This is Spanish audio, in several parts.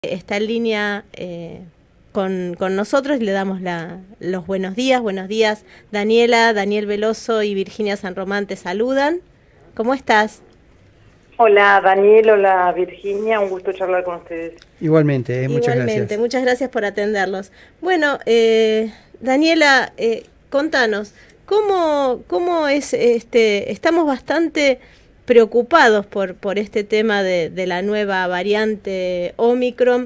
Está en línea con nosotros y le damos los buenos días. Buenos días, Daniela, Daniel Veloso y Virginia San Román te saludan. ¿Cómo estás? Hola Daniel, hola Virginia, un gusto charlar con ustedes. Igualmente, muchas gracias. Muchas gracias por atenderlos. Bueno, Daniela, contanos, ¿cómo es estamos bastante preocupados por este tema de la nueva variante Omicron?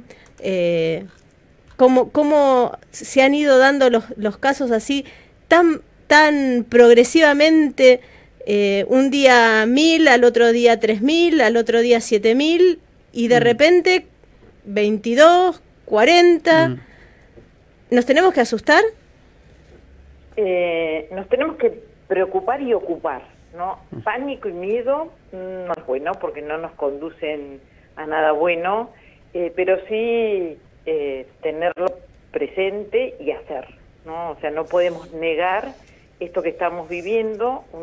¿Cómo se han ido dando los casos así tan progresivamente? Un día 1000, al otro día 3000, al otro día 7000 y de repente 22, 40. ¿Nos tenemos que asustar? Nos tenemos que preocupar y ocupar, ¿no? Pánico y miedo no es bueno porque no nos conducen a nada bueno, pero sí tenerlo presente y hacer, ¿no? O sea, no podemos negar esto que estamos viviendo, un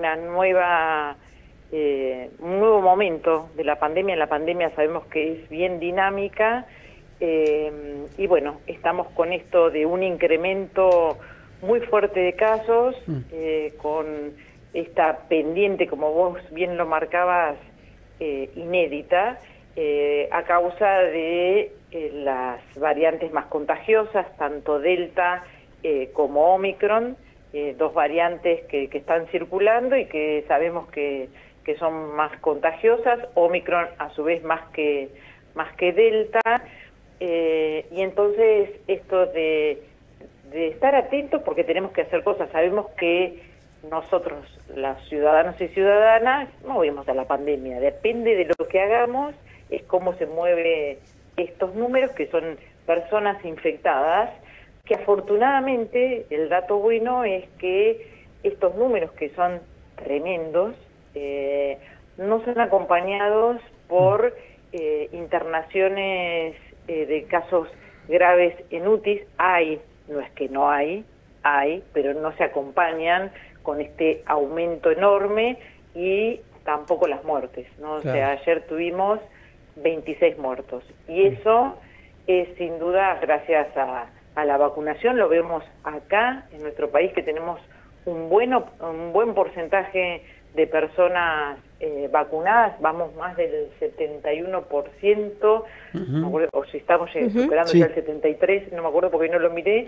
nuevo momento de la pandemia. La pandemia sabemos que es bien dinámica y bueno, estamos con esto de un incremento muy fuerte de casos, con esta pendiente, como vos bien lo marcabas, inédita, a causa de las variantes más contagiosas, tanto Delta como Omicron, dos variantes que están circulando y que sabemos que son más contagiosas, Omicron a su vez más que Delta, y entonces esto de estar atentos porque tenemos que hacer cosas. Sabemos que nosotros, los ciudadanos y ciudadanas, no vivimos a la pandemia, depende de lo que hagamos, es cómo se mueven estos números, que son personas infectadas, que afortunadamente el dato bueno es que estos números, que son tremendos, no son acompañados por internaciones de casos graves en UTIs. No es que no hay, pero no se acompañan con este aumento enorme, y tampoco las muertes, ¿no? Claro. O sea, ayer tuvimos 26 muertos, y eso es sin duda gracias a la vacunación. Lo vemos acá en nuestro país, que tenemos un buen porcentaje de personas vacunadas, vamos más del 71%, no me acuerdo, o si estamos superando ya el 73%, no me acuerdo porque no lo miré,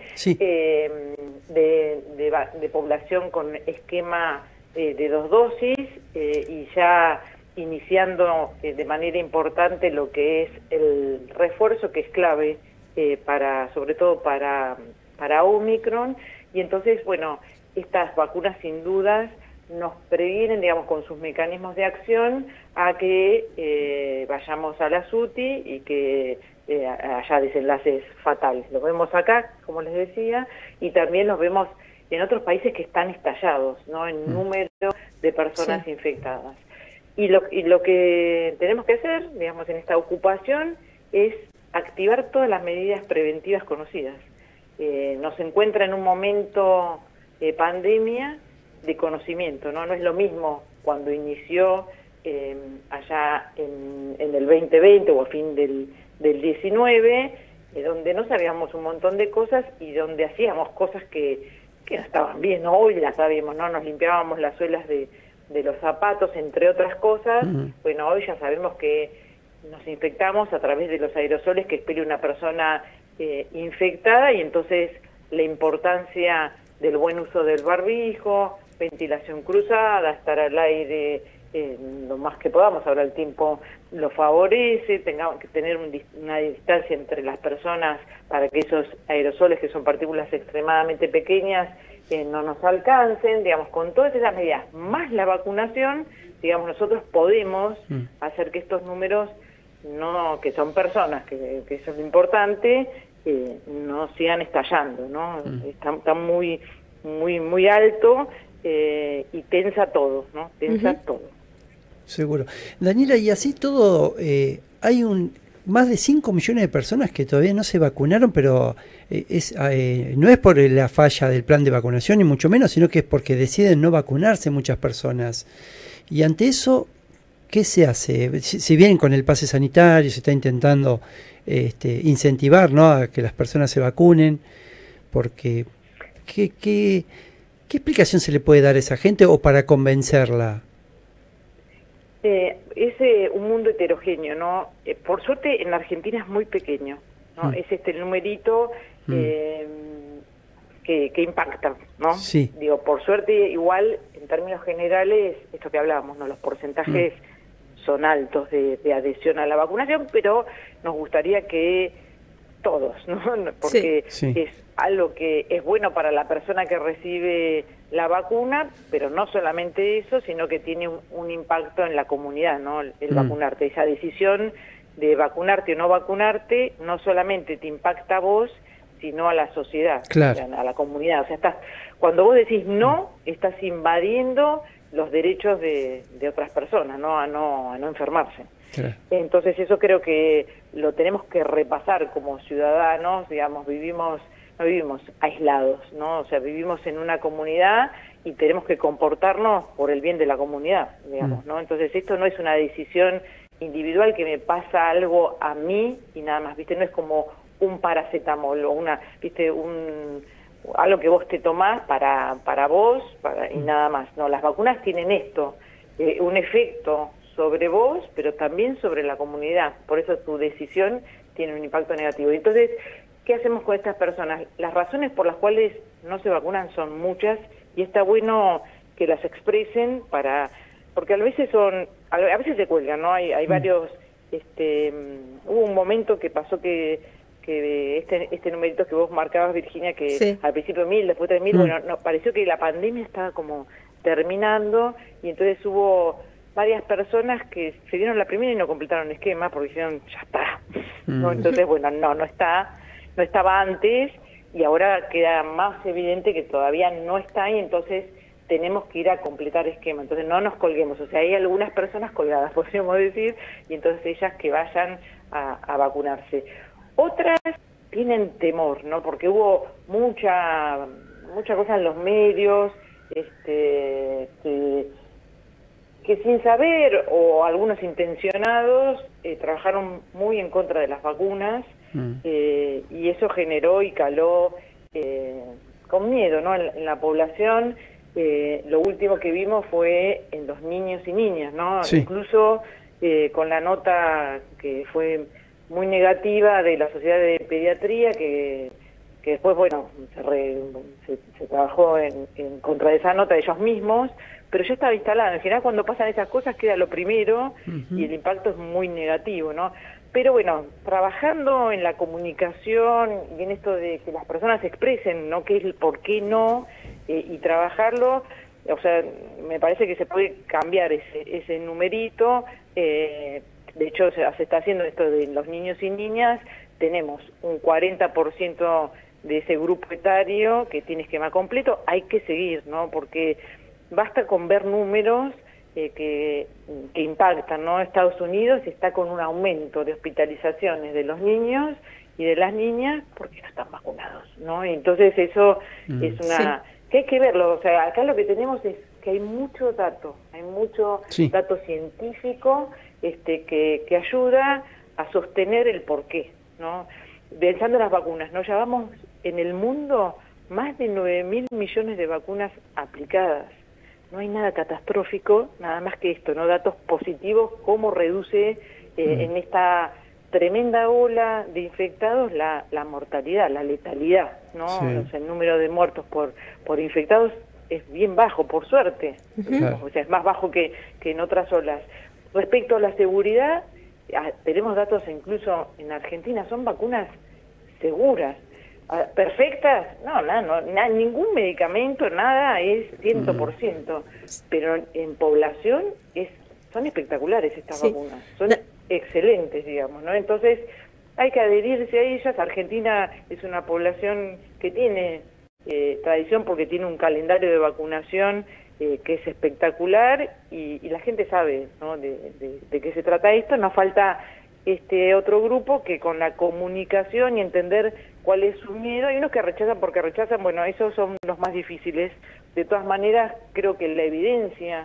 de población con esquema de 2 dosis, y ya iniciando de manera importante lo que es el refuerzo, que es clave sobre todo para Omicron. Y entonces, bueno, estas vacunas sin dudas nos previenen, digamos, con sus mecanismos de acción, a que vayamos a la UTI y que haya desenlaces fatales. Lo vemos acá, como les decía, y también los vemos en otros países que están estallados, ¿no?, en número de personas infectadas. Y lo que tenemos que hacer, digamos, en esta ocupación es activar todas las medidas preventivas conocidas. Nos encuentra en un momento de pandemia de conocimiento, ¿no? No es lo mismo cuando inició allá en el 2020 o a fin del 19, donde no sabíamos un montón de cosas y donde hacíamos cosas que no estaban bien, ¿no? Hoy las sabemos, ¿no? Nos limpiábamos las suelas de los zapatos, entre otras cosas. Bueno, hoy ya sabemos que nos infectamos a través de los aerosoles que expele una persona infectada, y entonces la importancia del buen uso del barbijo, ventilación cruzada, estar al aire lo más que podamos. Ahora el tiempo lo favorece, tengamos que tener una distancia entre las personas para que esos aerosoles, que son partículas extremadamente pequeñas, no nos alcancen. Digamos, con todas esas medidas, más la vacunación, digamos, nosotros podemos hacer que estos números, que son personas, que eso es lo importante, no sigan estallando, ¿no? Está muy alto, y tensa todo, ¿no? Tensa todo. Seguro. Daniela, y así todo, hay más de 5 millones de personas que todavía no se vacunaron, pero no es por la falla del plan de vacunación, ni mucho menos, sino que es porque deciden no vacunarse muchas personas. Y ante eso, ¿qué se hace? Si bien con el pase sanitario se está intentando incentivar, ¿no?, a que las personas se vacunen, porque ¿qué explicación se le puede dar a esa gente o para convencerla? Es un mundo heterogéneo, ¿no? Por suerte en Argentina es muy pequeño, ¿no? Es el numerito que impacta, ¿no? Sí. Digo, por suerte igual en términos generales, esto que hablábamos, ¿no? Los porcentajes son altos de adhesión a la vacunación, pero nos gustaría que todos, ¿no? Porque es algo que es bueno para la persona que recibe la vacuna, pero no solamente eso, sino que tiene un impacto en la comunidad, ¿no? El vacunarte, esa decisión de vacunarte o no vacunarte, no solamente te impacta a vos, sino a la sociedad, claro, a la comunidad. O sea, cuando vos decís no, estás invadiendo los derechos de otras personas, ¿no? A no enfermarse. Claro. Entonces eso creo que lo tenemos que repasar como ciudadanos, digamos, no vivimos aislados, ¿no? O sea, vivimos en una comunidad y tenemos que comportarnos por el bien de la comunidad, digamos, ¿no? Entonces esto no es una decisión individual que me pasa algo a mí y nada más, ¿viste? No es como un paracetamol o ¿viste? Algo que vos te tomás para vos y nada más. No, las vacunas tienen esto, un efecto sobre vos, pero también sobre la comunidad. Por eso tu decisión tiene un impacto negativo. Entonces, ¿qué hacemos con estas personas? Las razones por las cuales no se vacunan son muchas y está bueno que las expresen porque a veces se cuelgan, ¿no? Hay varios, hubo un momento que pasó que este numerito que vos marcabas, Virginia, que al principio 1000, después 3000, bueno, no, pareció que la pandemia estaba como terminando y entonces hubo varias personas que se dieron la primera y no completaron el esquema porque dijeron, ya está, ¿no? Entonces, bueno, no estaba antes y ahora queda más evidente que todavía no está y entonces tenemos que ir a completar esquema, entonces no nos colguemos, o sea, hay algunas personas colgadas, podríamos decir, y entonces ellas que vayan a vacunarse. Otras tienen temor, ¿no? Porque hubo mucha cosa en los medios, que sin saber o algunos intencionados trabajaron muy en contra de las vacunas y eso generó y caló con miedo, ¿no? En la población. Lo último que vimos fue en los niños y niñas, ¿no? Sí. Incluso con la nota que fue muy negativa de la Sociedad de Pediatría que después, bueno, se trabajó en contra de esa nota de ellos mismos, pero ya estaba instalado. En general, cuando pasan esas cosas queda lo primero y el impacto es muy negativo, ¿no? Pero bueno, trabajando en la comunicación y en esto de que las personas expresen, ¿no?, qué es el por qué no, y trabajarlo, o sea, me parece que se puede cambiar ese numerito. De hecho, se está haciendo esto de los niños y niñas. Tenemos un 40% de ese grupo etario que tiene esquema completo. Hay que seguir, ¿no? Porque basta con ver números que impactan, ¿no? Estados Unidos está con un aumento de hospitalizaciones de los niños y de las niñas porque no están vacunados, ¿no? Y entonces eso es una... Sí. Que hay que verlo, o sea, acá lo que tenemos es que hay mucho dato dato científico que ayuda a sostener el porqué, ¿no? Pensando en las vacunas, ¿no? Ya vamos en el mundo más de 9.000 millones de vacunas aplicadas. No hay nada catastrófico, nada más que esto, ¿no? Datos positivos, cómo reduce en esta tremenda ola de infectados la mortalidad, la letalidad, ¿no? Sí. O sea, el número de muertos por infectados es bien bajo, por suerte. O sea, es más bajo que en otras olas. Respecto a la seguridad, tenemos datos incluso en Argentina, son vacunas seguras. ¿Perfectas? No, ningún medicamento, nada es 100%, pero en población son espectaculares estas vacunas, son excelentes, digamos, ¿no? Entonces hay que adherirse a ellas. Argentina es una población que tiene tradición porque tiene un calendario de vacunación que es espectacular y la gente sabe, ¿no?, de qué se trata esto. Nos falta otro grupo que con la comunicación y entender cuál es su miedo, hay unos que rechazan porque rechazan, bueno, esos son los más difíciles. De todas maneras, creo que la evidencia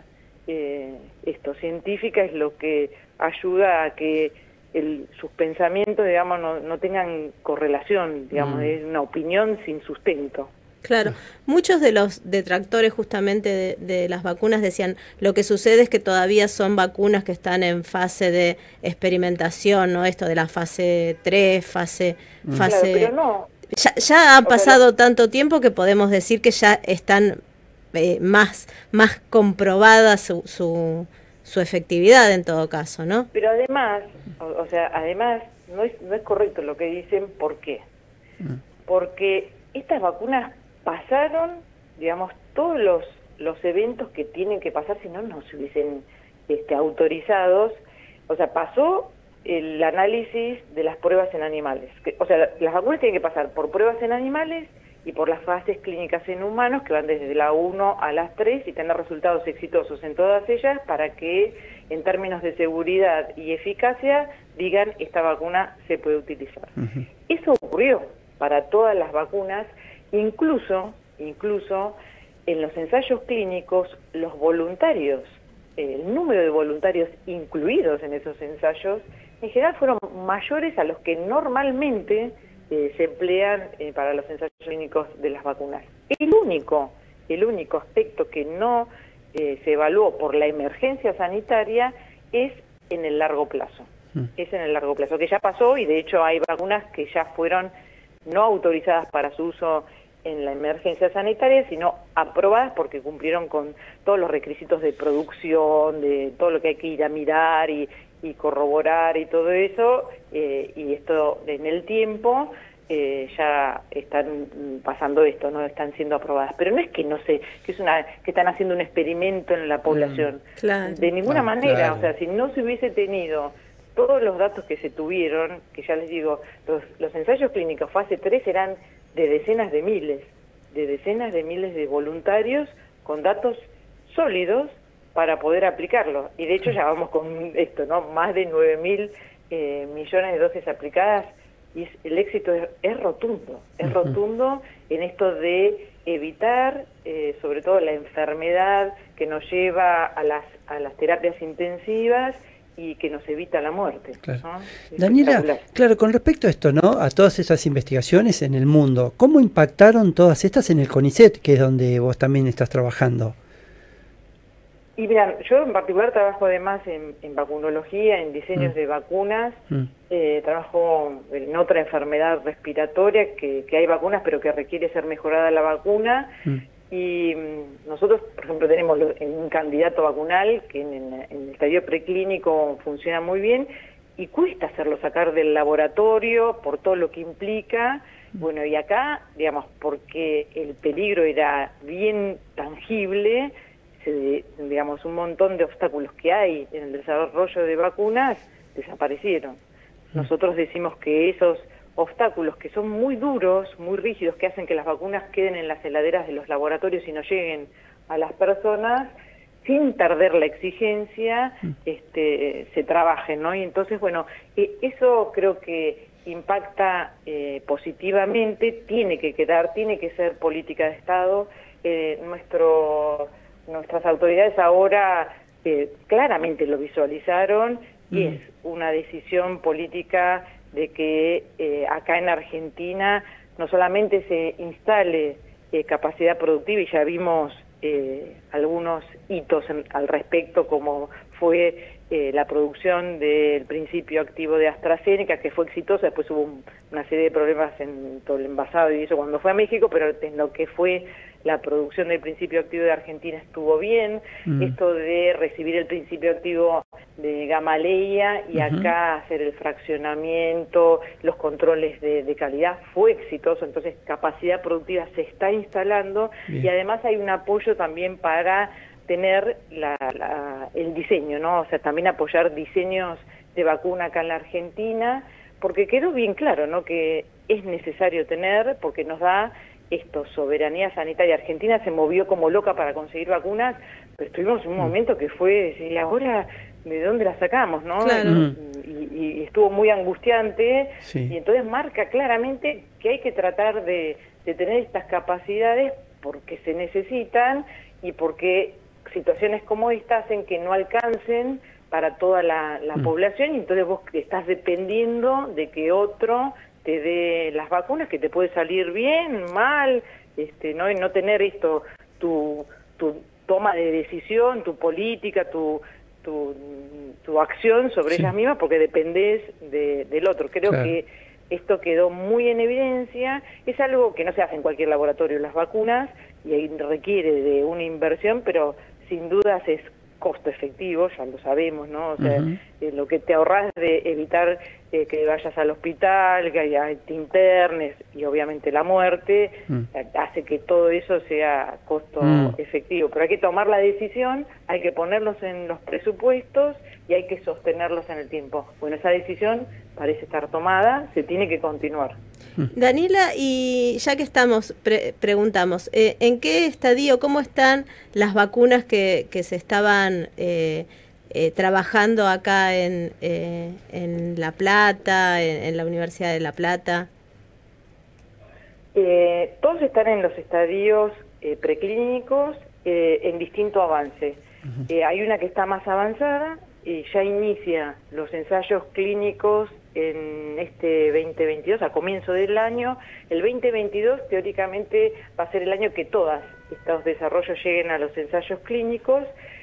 científica es lo que ayuda a que sus pensamientos, digamos, no tengan correlación, digamos, es una opinión sin sustento. Claro, muchos de los detractores justamente de las vacunas decían, lo que sucede es que todavía son vacunas que están en fase de experimentación, ¿no? Esto de la fase 3, fase... Claro, pero no. Ya ha pasado tanto tiempo que podemos decir que ya están más comprobada su efectividad en todo caso, ¿no? Pero además, además no es correcto lo que dicen. ¿Por qué? Porque estas vacunas pasaron, digamos, todos los eventos que tienen que pasar, si no, no se hubiesen autorizados. O sea, pasó el análisis de las pruebas en animales. Las vacunas tienen que pasar por pruebas en animales y por las fases clínicas en humanos, que van desde la 1 a las 3, y tener resultados exitosos en todas ellas para que, en términos de seguridad y eficacia, digan esta vacuna se puede utilizar. Eso ocurrió para todas las vacunas, incluso en los ensayos clínicos, los voluntarios, el número de voluntarios incluidos en esos ensayos, en general fueron mayores a los que normalmente se emplean para los ensayos clínicos de las vacunas. El único aspecto que no se evaluó por la emergencia sanitaria es en el largo plazo. Es en el largo plazo, que ya pasó, y de hecho hay vacunas que ya fueron no autorizadas para su uso en la emergencia sanitaria, sino aprobadas porque cumplieron con todos los requisitos de producción, de todo lo que hay que ir a mirar y corroborar y todo eso, y esto en el tiempo ya están pasando esto, no están siendo aprobadas. Pero no es que que están haciendo un experimento en la población. Claro. De ninguna manera, claro. O sea, si no se hubiese tenido todos los datos que se tuvieron, que ya les digo, los ensayos clínicos fase 3 eran de decenas de miles de voluntarios con datos sólidos para poder aplicarlo. Y de hecho ya vamos con esto, ¿no? Más de 9.000 millones de dosis aplicadas, y el éxito es rotundo. Es rotundo en esto de evitar, sobre todo, la enfermedad que nos lleva a las terapias intensivas y que nos evita la muerte. Claro. ¿No? Daniela, claro, con respecto a esto, ¿no? A todas esas investigaciones en el mundo, ¿cómo impactaron todas estas en el CONICET, que es donde vos también estás trabajando? Y mirá, yo en particular trabajo además en vacunología, en diseños de vacunas, trabajo en otra enfermedad respiratoria que hay vacunas pero que requiere ser mejorada la vacuna, y nosotros, por ejemplo, tenemos un candidato vacunal que en el estadio preclínico funciona muy bien y cuesta hacerlo sacar del laboratorio por todo lo que implica. Bueno, y acá, digamos, porque el peligro era bien tangible, digamos, un montón de obstáculos que hay en el desarrollo de vacunas desaparecieron. Nosotros decimos que esos obstáculos, que son muy duros, muy rígidos, que hacen que las vacunas queden en las heladeras de los laboratorios y no lleguen a las personas, sin perder la exigencia, se trabajen, ¿no? Y entonces, bueno, eso creo que impacta positivamente, tiene que ser política de Estado. Nuestras autoridades ahora claramente lo visualizaron, y es una decisión política de que acá en Argentina no solamente se instale capacidad productiva, y ya vimos algunos hitos al respecto, como fue la producción del principio activo de AstraZeneca, que fue exitosa. Después hubo una serie de problemas en todo el envasado y eso cuando fue a México, pero en lo que fue la producción del principio activo de Argentina estuvo bien. Esto de recibir el principio activo de Gamaleya y acá hacer el fraccionamiento, los controles de calidad, fue exitoso. Entonces capacidad productiva se está instalando. Bien. Y además hay un apoyo también para tener el diseño, ¿no? O sea, también apoyar diseños de vacuna acá en la Argentina, porque quedó bien claro, ¿no? Que es necesario tener, porque nos da soberanía sanitaria. Argentina se movió como loca para conseguir vacunas, pero estuvimos en un momento que fue, ¿y ahora de dónde las sacamos, no? Claro. Y estuvo muy angustiante, y entonces marca claramente que hay que tratar de tener estas capacidades porque se necesitan y porque situaciones como esta hacen que no alcancen para toda la población, y entonces vos estás dependiendo de que otro te dé las vacunas, que te puede salir bien, mal, ¿no? Y no tener esto, tu toma de decisión, tu política, tu acción sobre ellas mismas, porque dependés del otro. Creo que esto quedó muy en evidencia. Es algo que no se hace en cualquier laboratorio, las vacunas, y ahí requiere de una inversión, pero sin dudas es costo efectivo, ya lo sabemos, ¿no? O sea, lo que te ahorras de evitar que vayas al hospital, que te internes, y obviamente la muerte, hace que todo eso sea costo efectivo. Pero hay que tomar la decisión, hay que ponerlos en los presupuestos y hay que sostenerlos en el tiempo. Bueno, esa decisión parece estar tomada, se tiene que continuar. Daniela, y ya que estamos, preguntamos, ¿en qué estadio, cómo están las vacunas que se estaban trabajando acá en La Plata, en la Universidad de La Plata? Todos están en los estadios preclínicos en distinto avance. Hay una que está más avanzada y ya inicia los ensayos clínicos en este 2022, a comienzo del año. El 2022 teóricamente va a ser el año que todos estos desarrollos lleguen a los ensayos clínicos,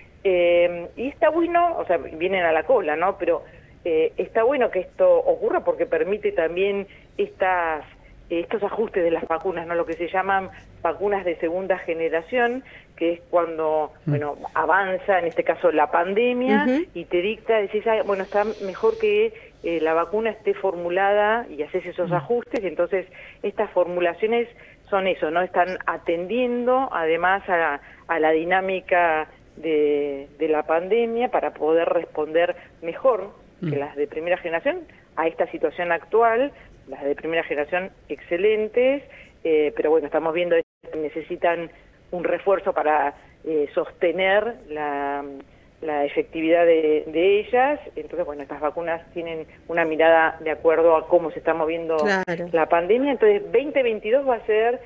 y está bueno, o sea, vienen a la cola, ¿no? Pero está bueno que esto ocurra porque permite también estos ajustes de las vacunas, ¿no? Lo que se llaman vacunas de segunda generación, que es cuando, bueno, avanza, en este caso, la pandemia, y te dicta, decís, bueno, está mejor que la vacuna esté formulada, y haces esos ajustes. Entonces estas formulaciones son eso, ¿no? Están atendiendo además a la dinámica de la pandemia para poder responder mejor que las de primera generación a esta situación actual. Las de primera generación excelentes, pero bueno, estamos viendo que necesitan un refuerzo para sostener la efectividad de ellas. Entonces, bueno, estas vacunas tienen una mirada de acuerdo a cómo se está moviendo la pandemia. Entonces, 2022 va a ser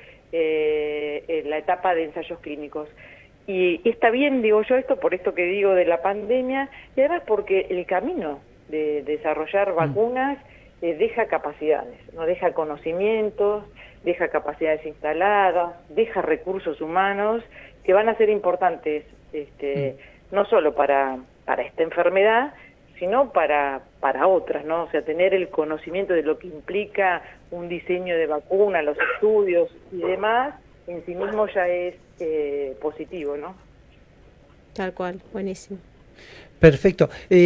la etapa de ensayos clínicos. Y está bien, digo yo, esto por esto que digo de la pandemia, y además porque el camino de desarrollar vacunas deja capacidades, no deja conocimientos, deja capacidades instaladas, deja recursos humanos que van a ser importantes, no solo para esta enfermedad, sino para otras, ¿no? O sea, tener el conocimiento de lo que implica un diseño de vacuna, los estudios y demás, en sí mismo ya es positivo, ¿no? Tal cual, buenísimo. Perfecto.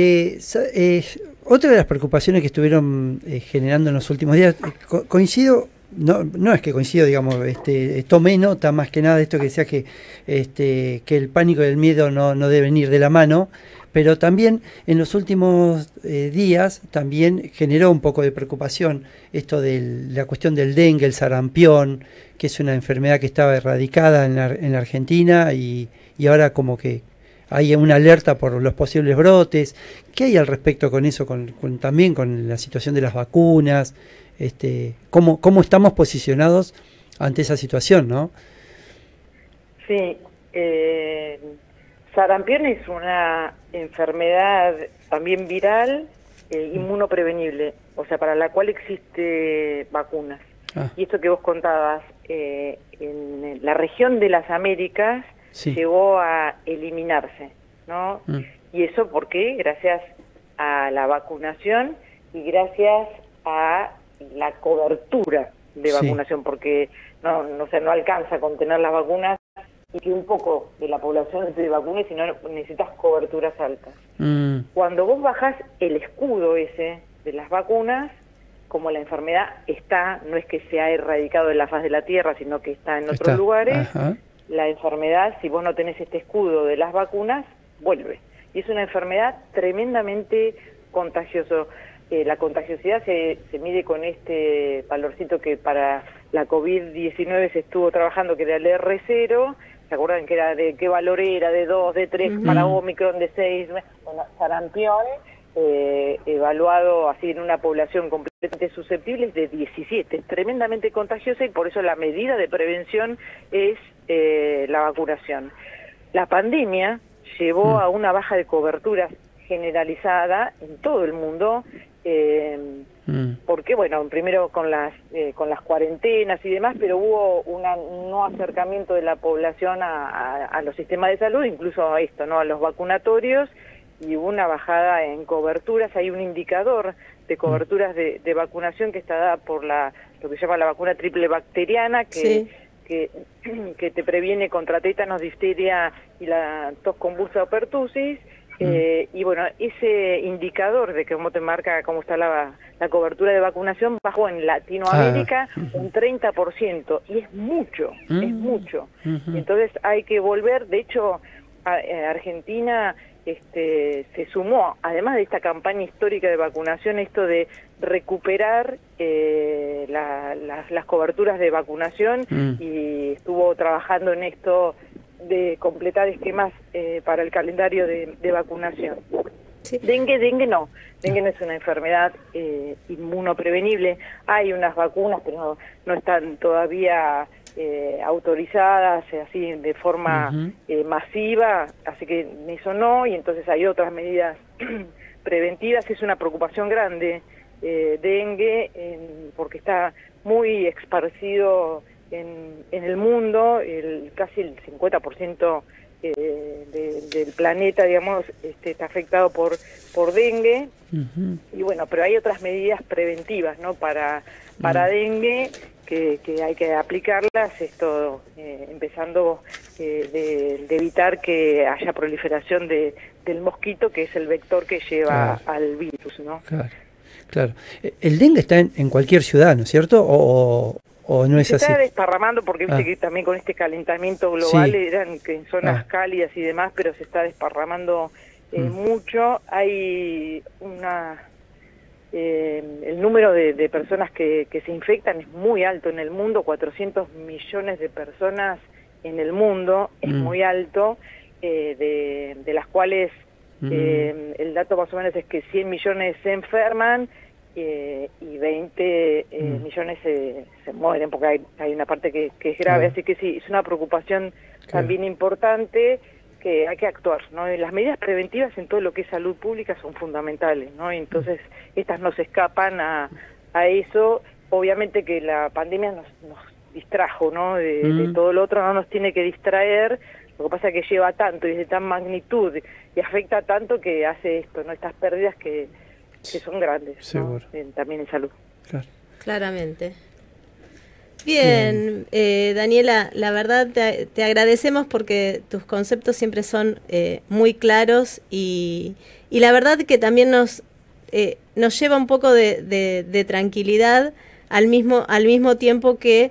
Otra de las preocupaciones que estuvieron generando en los últimos días, coincido, no es que coincido, digamos, tomé nota más que nada de esto que decía que el pánico y el miedo no deben ir de la mano, pero también en los últimos días también generó un poco de preocupación esto de la cuestión del dengue, el sarampión, que es una enfermedad que estaba erradicada en la Argentina y ahora como que hay una alerta por los posibles brotes. ¿Qué hay al respecto con eso, también con la situación de las vacunas? ¿Cómo estamos posicionados ante esa situación, no? Sí, sarampión es una enfermedad también viral, inmunoprevenible, o sea, para la cual existe vacunas. Y esto que vos contabas, en la región de las Américas, llegó a eliminarse, ¿no? Y eso porque gracias a la vacunación y gracias a la cobertura de vacunación, porque no alcanza con tener las vacunas y que un poco de la población se vacune, sino necesitas coberturas altas. Cuando vos bajás el escudo ese de las vacunas, como la enfermedad no es que se ha erradicado de la faz de la Tierra, sino que está en otros lugares, la enfermedad, si vos no tenés este escudo de las vacunas, vuelve. Y es una enfermedad tremendamente contagiosa. La contagiosidad se mide con este valorcito que para la COVID-19 se estuvo trabajando, que era el R0. ¿Se acuerdan que era de qué valor era? De 2, de 3, para Omicron, de 6. Bueno, sarampión, evaluado así en una población completamente susceptible, es de 17. Es tremendamente contagiosa y por eso la medida de prevención es la vacunación. La pandemia llevó a una baja de cobertura generalizada en todo el mundo, porque bueno, primero con las cuarentenas y demás, pero hubo un no acercamiento de la población a los sistemas de salud, incluso a esto, ¿no? A los vacunatorios, y hubo una bajada en coberturas. Hay un indicador de coberturas de vacunación que está dada por lo que se llama la vacuna triple bacteriana, que te previene contra tétanos, difteria y la tos convulsa o pertussis. Y bueno, ese indicador de que cómo te marca cómo está la cobertura de vacunación bajó en Latinoamérica un 30%, y es mucho, es mucho. Y entonces hay que volver. De hecho, Argentina se sumó, además de esta campaña histórica de vacunación, esto de recuperar las coberturas de vacunación, y estuvo trabajando en esto de completar esquemas para el calendario de vacunación. Sí. Dengue no es una enfermedad inmunoprevenible. Hay unas vacunas, pero no están todavía autorizadas así de forma masiva, así que eso no, y entonces hay otras medidas preventivas. Es una preocupación grande dengue, porque está muy esparcido en el mundo. Casi el 50% del planeta, digamos, está afectado por dengue. Y bueno, pero hay otras medidas preventivas, ¿no? Para dengue, que hay que aplicarlas, empezando de evitar que haya proliferación del mosquito, que es el vector que lleva al virus, ¿no? Claro. El dengue está en cualquier ciudad, ¿no es cierto? ¿O no es así? Se está desparramando, porque viste que también con este calentamiento global eran que en zonas cálidas y demás, pero se está desparramando mucho. Hay el número de personas que se infectan es muy alto en el mundo. 400 millones de personas en el mundo es muy alto, de las cuales el dato más o menos es que 100 millones se enferman, y 20 millones se mueren, porque hay una parte que es grave. Así que sí, es una preocupación también importante, que hay que actuar, ¿no? Las medidas preventivas en todo lo que es salud pública son fundamentales, ¿no? Y entonces estas no se escapan a eso. Obviamente que la pandemia nos distrajo, ¿no? De todo lo otro, no nos tiene que distraer. Lo que pasa es que lleva tanto y es de tan magnitud y afecta tanto, que hace esto, ¿no? Estas pérdidas que son grandes, ¿no? También en salud. Claramente. Bien, Daniela, la verdad te agradecemos, porque tus conceptos siempre son muy claros, y la verdad que también nos lleva un poco de tranquilidad, al mismo tiempo que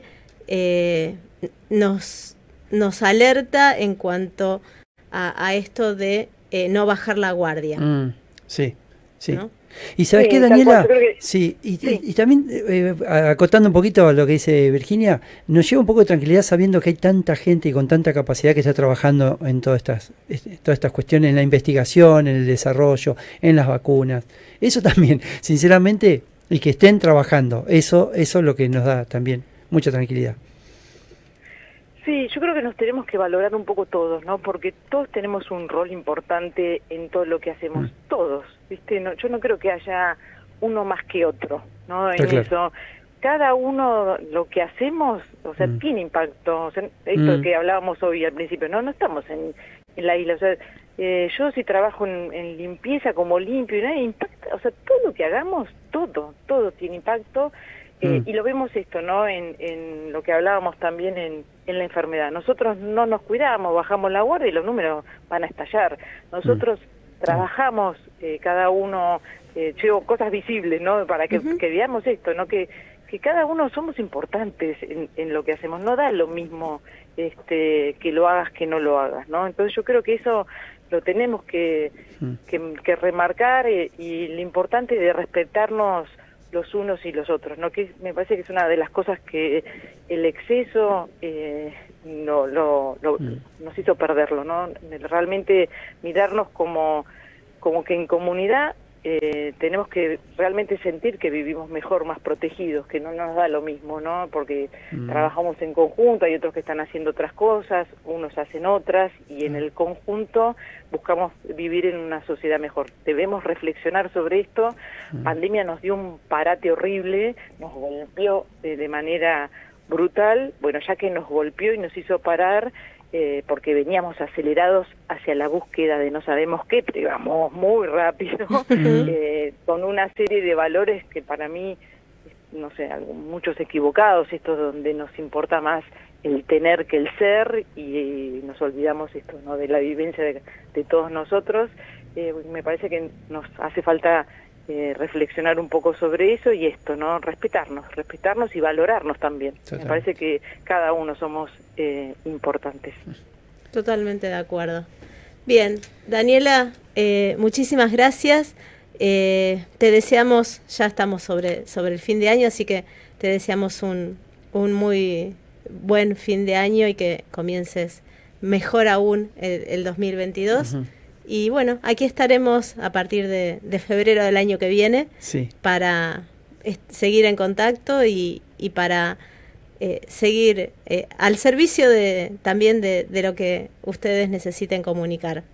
nos alerta en cuanto a esto de no bajar la guardia. Sí. ¿No? Y ¿sabes qué, Daniela? Y también, acotando un poquito a lo que dice Virginia, nos lleva un poco de tranquilidad sabiendo que hay tanta gente y con tanta capacidad que está trabajando en todas estas cuestiones, en la investigación, en el desarrollo, en las vacunas. Eso también, sinceramente, y que estén trabajando, eso es lo que nos da también mucha tranquilidad. Sí, yo creo que nos tenemos que valorar un poco todos, ¿no? Porque todos tenemos un rol importante en todo lo que hacemos, todos, ¿viste? No, yo no creo que haya uno más que otro, ¿no? En eso. Cada uno, lo que hacemos, o sea, tiene impacto. O sea, esto que hablábamos hoy al principio, no estamos en la isla. O sea, yo si trabajo en limpieza, como limpio, ¿no? Impacta, o sea, todo lo que hagamos, todo tiene impacto. Y lo vemos esto, ¿no? En lo que hablábamos también en la enfermedad. Nosotros no nos cuidamos, bajamos la guardia y los números van a estallar. Nosotros trabajamos, cada uno, llevo cosas visibles, ¿no? Para que veamos esto, ¿no? Que cada uno somos importantes en lo que hacemos. No da lo mismo que lo hagas que no lo hagas, ¿no? Entonces yo creo que eso lo tenemos que remarcar, y lo importante de respetarnos los unos y los otros, ¿no? Que me parece que es una de las cosas que el exceso nos hizo perderlo, ¿no? Realmente mirarnos como que en comunidad tenemos que realmente sentir que vivimos mejor, más protegidos, que no nos da lo mismo, ¿no? Porque trabajamos en conjunto, hay otros que están haciendo otras cosas, unos hacen otras, y en el conjunto buscamos vivir en una sociedad mejor. Debemos reflexionar sobre esto. Pandemia nos dio un parate horrible, nos golpeó de manera brutal. Bueno, ya que nos golpeó y nos hizo parar, porque veníamos acelerados hacia la búsqueda de no sabemos qué, pero íbamos muy rápido, con una serie de valores que para mí, no sé, muchos equivocados, esto donde nos importa más el tener que el ser, y nos olvidamos esto, ¿no?, de la vivencia de todos nosotros. Me parece que nos hace falta reflexionar un poco sobre eso y esto, ¿no? Respetarnos y valorarnos también. Me parece que cada uno somos importantes. Totalmente de acuerdo. Bien, Daniela, muchísimas gracias. Te deseamos, ya estamos sobre el fin de año, así que te deseamos un muy buen fin de año y que comiences mejor aún el 2022. Y bueno, aquí estaremos a partir de febrero del año que viene, para seguir en contacto y para seguir al servicio también de lo que ustedes necesiten comunicar.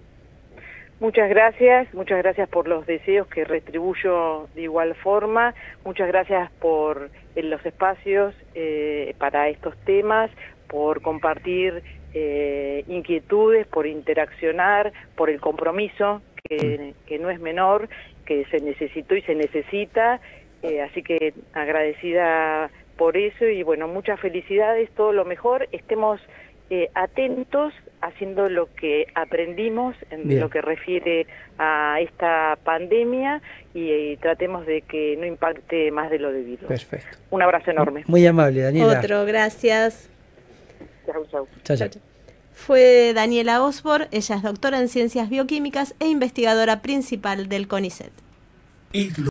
Muchas gracias por los deseos, que retribuyo de igual forma. Muchas gracias por los espacios para estos temas, por compartir inquietudes, por interaccionar, por el compromiso que no es menor, que se necesitó y se necesita, así que agradecida por eso, y bueno, muchas felicidades, todo lo mejor. Estemos atentos, haciendo lo que aprendimos en lo que refiere a esta pandemia, y tratemos de que no impacte más de lo debido. Perfecto. Un abrazo enorme. Muy amable, Daniela. Otro, gracias. Chau. Chau. Fue Daniela Osborne, ella es doctora en Ciencias Bioquímicas e investigadora principal del CONICET.